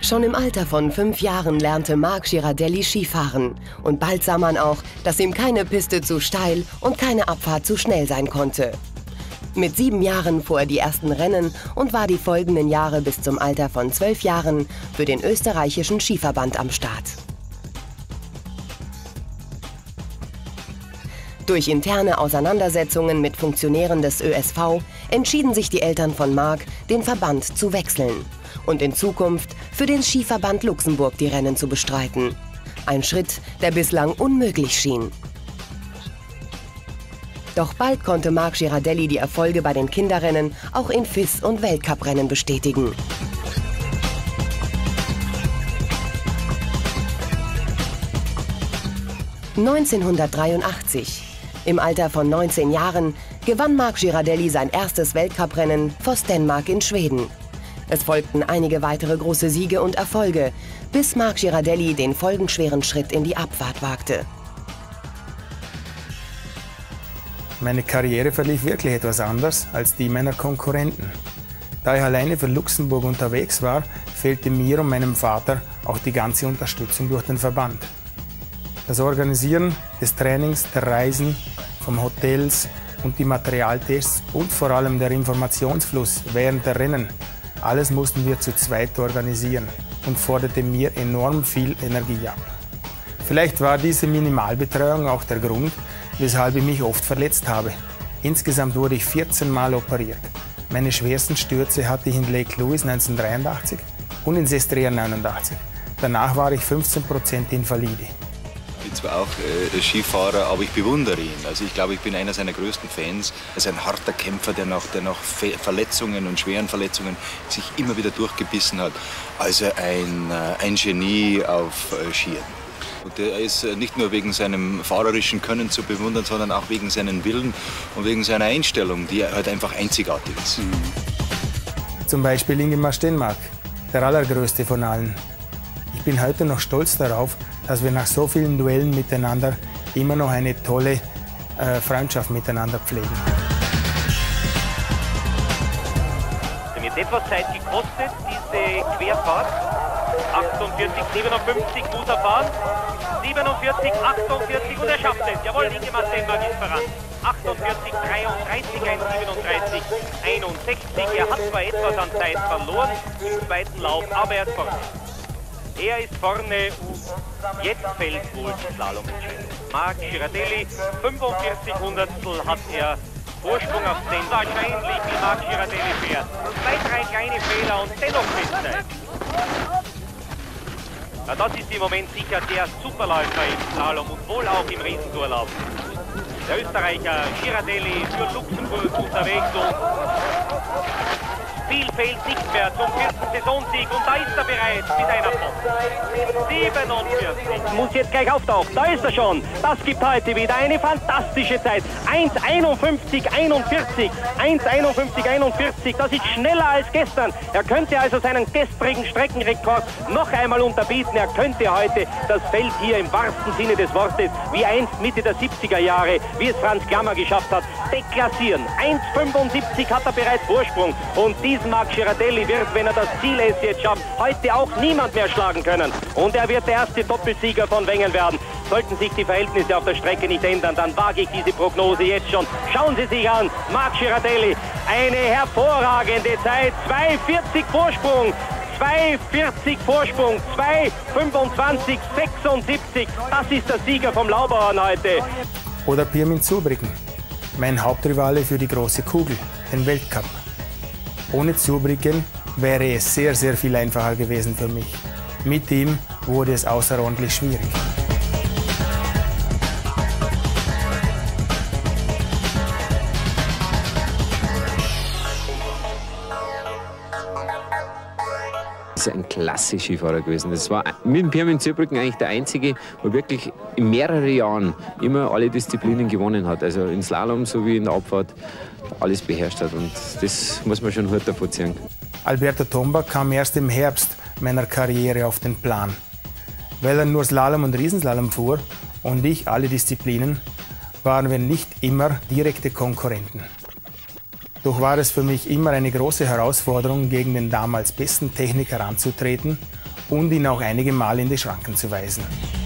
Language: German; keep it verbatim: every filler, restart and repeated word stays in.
Schon im Alter von fünf Jahren lernte Marc Girardelli Skifahren. Und bald sah man auch, dass ihm keine Piste zu steil und keine Abfahrt zu schnell sein konnte. Mit sieben Jahren fuhr er die ersten Rennen und war die folgenden Jahre bis zum Alter von zwölf Jahren für den österreichischen Skiverband am Start. Durch interne Auseinandersetzungen mit Funktionären des Ö S V entschieden sich die Eltern von Marc, den Verband zu wechseln und in Zukunft für den Skiverband Luxemburg die Rennen zu bestreiten. Ein Schritt, der bislang unmöglich schien. Doch bald konnte Marc Girardelli die Erfolge bei den Kinderrennen auch in F I S- und Weltcuprennen bestätigen. neunzehnhundertdreiundachtzig. Im Alter von neunzehn Jahren gewann Marc Girardelli sein erstes Weltcuprennen vor Stenmark in Schweden. Es folgten einige weitere große Siege und Erfolge, bis Marc Girardelli den folgenschweren Schritt in die Abfahrt wagte. Meine Karriere verlief wirklich etwas anders als die meiner Konkurrenten. Da ich alleine für Luxemburg unterwegs war, fehlte mir und meinem Vater auch die ganze Unterstützung durch den Verband. Das Organisieren des Trainings, der Reisen, vom Hotels und die Materialtests und vor allem der Informationsfluss während der Rennen, alles mussten wir zu zweit organisieren und forderte mir enorm viel Energie ab. Vielleicht war diese Minimalbetreuung auch der Grund, weshalb ich mich oft verletzt habe. Insgesamt wurde ich vierzehn Mal operiert. Meine schwersten Stürze hatte ich in Lake Louise neunzehnhundertdreiundachtzig und in Sestriere neunundachtzig. Danach war ich fünfzehn Prozent Invalide. Ich bin zwar auch äh, Skifahrer, aber ich bewundere ihn. Also ich glaube, ich bin einer seiner größten Fans. Er ist ein harter Kämpfer, der nach, der nach Verletzungen und schweren Verletzungen sich immer wieder durchgebissen hat. Also ein, äh, ein Genie auf äh, Skiern. Und er ist nicht nur wegen seinem fahrerischen Können zu bewundern, sondern auch wegen seinem Willen und wegen seiner Einstellung, die halt einfach einzigartig ist. Zum Beispiel Ingemar Stenmark, der allergrößte von allen. Ich bin heute noch stolz darauf, dass wir nach so vielen Duellen miteinander immer noch eine tolle äh, Freundschaft miteinander pflegen. Mir hat etwas Zeit gekostet, diese Querfahrt. achtundvierzig, siebenundfünfzig muss er fahren. siebenundvierzig, achtundvierzig und er schafft es. Jawohl, Ingemar Stenmark ist voran. achtundvierzig, dreiunddreißig, eins siebenunddreißig, einundsechzig. Er hat zwar etwas an Zeit verloren im zweiten Lauf, aber er ist vorne. Er ist vorne und jetzt fällt wohl die Slalom-Entscheidung. Marc Girardelli, fünfundvierzig Hundertstel hat er Vorsprung auf den. Wahrscheinlich, wie Marc Girardelli fährt. Zwei, drei kleine Fehler und dennoch Bestzeit. Ja, das ist im Moment sicher der Superläufer im Slalom und wohl auch im Riesentorlauf. Der Österreicher Girardelli für Luxemburg unterwegs und viel fehlt nicht mehr zum vierten Saisonsieg und da ist er bereits mit einer Pott. siebenundvierzig. Muss jetzt gleich auftauchen, da ist er schon. Das gibt heute wieder eine fantastische Zeit. eins einundfünfzig einundvierzig. eins einundfünfzig einundvierzig, das ist schneller als gestern. Er könnte also seinen gestrigen Streckenrekord noch einmal unterbieten. Er könnte heute das Feld hier im wahrsten Sinne des Wortes, wie einst Mitte der siebziger Jahre, wie es Franz Klammer geschafft hat, deklassieren. eins fünfundsiebzig hat er bereits Vorsprung und diesen Marc Girardelli wird, wenn er das Ziel S jetzt schafft, heute auch niemand mehr schlagen können. Und er wird der erste Doppelsieger von Wengen werden. Sollten sich die Verhältnisse auf der Strecke nicht ändern, dann wage ich diese Prognose jetzt schon. Schauen Sie sich an, Marc Girardelli, eine hervorragende Zeit, zwei vierzig Vorsprung. zwei vierzig Vorsprung, zwei fünfundzwanzig sechsundsiebzig, das ist der Sieger vom Laubauern heute. Oder Pirmin Zurbriggen, mein Hauptrivale für die große Kugel, den Weltcup. Ohne Zurbriggen wäre es sehr, sehr viel einfacher gewesen für mich. Mit ihm wurde es außerordentlich schwierig. Das ist ein klasse Skifahrer gewesen. Das war mit dem Pirmin Zurbriggen eigentlich der einzige, der wirklich in mehreren Jahren immer alle Disziplinen gewonnen hat. Also in Slalom sowie in der Abfahrt alles beherrscht hat. Und das muss man schon Hut davor ziehen. Alberto Tomba kam erst im Herbst meiner Karriere auf den Plan. Weil er nur Slalom und Riesenslalom fuhr und ich alle Disziplinen, waren wir nicht immer direkte Konkurrenten. Doch war es für mich immer eine große Herausforderung, gegen den damals besten Techniker anzutreten und ihn auch einige Mal in die Schranken zu weisen.